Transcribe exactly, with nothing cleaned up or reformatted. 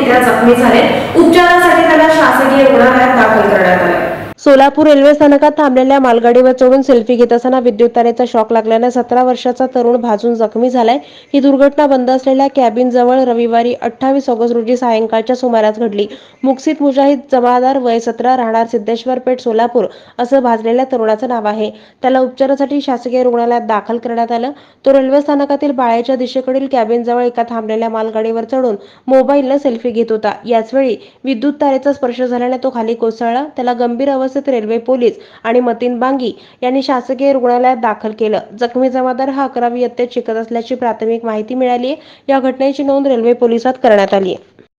विद्यार्थी जखमी झाले. उपचारासाठी त्याला शासकीय रुग्णालयात दाखल करण्यात आले. सोलापूर रेल्वे स्थानकात थांबलेल्या मालगाडीवर चढून सेल्फी घेत असताना विद्युत तारेचा शॉक लागल्याने सतरा वर्षाचा तरुण भाजून जखमी झालाय. ही दुर्घटना बंद असलेल्या कॅबिन जवळ रविवारी अठ्ठावीस ऑगस्ट रोजी सायंकाळच्या सुमारास घडली. मुक्सित मुजाहिद जमादार, वय सतरा, राहणार सिद्धेश्वर पेठ, सोलापूर असं भाजलेल्या तरुणाचं नाव आहे. त्याला उपचारासाठी शासकीय रुग्णालयात दाखल करण्यात आलं. तो रेल्वे स्थानकातील बाळ्याच्या दिशेकडील कॅबिन जवळ एका थांबलेल्या मालगाडीवर चढून मोबाईलनं सेल्फी घेत होता. याचवेळी विद्युत तारेचा स्पर्श झाल्याने तो खाली कोसळला. त्याला गंभीर अवस्थेत रेल्वे पोलीस आणि मतीन बांगी यांनी शासकीय रुग्णालयात दाखल केलं. जखमी जमादार हा अकरावी इयत्तेत शिकत असल्याची प्राथमिक माहिती मिळाली आहे. या घटनेची नोंद रेल्वे पोलिसात करण्यात आली आहे.